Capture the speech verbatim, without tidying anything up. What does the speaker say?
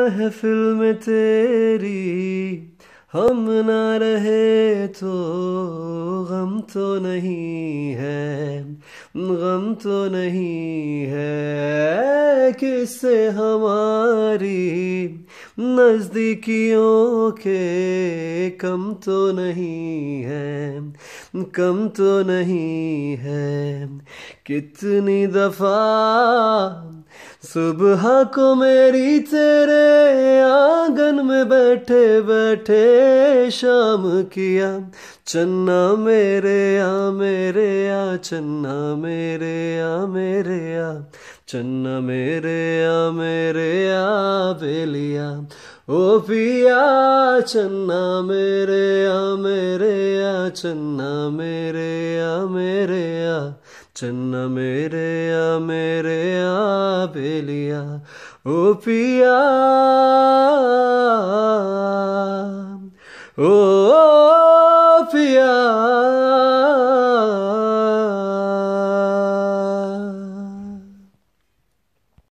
महफिल में तेरी हम ना रहे तो गम तो नहीं है, गम तो नहीं है। किससे हमारी नजदीकियों के कम तो नहीं है, कम तो नहीं है। कितनी दफा सुबह को मेरी तेरे आंगन में बैठे बैठे शाम किया। चन्ना मेरे आ मेरे आ, चन्ना मेरे आ मेरे आ, चन्ना मेरे आ मेरे आ बेलिया। ओ पिया चन्ना मेरे आ मेरे आ, चन्ना मेरे आ मेरे आ, चन्ना मेरे आ मेरे आ बेलिया। ओ पिया ओ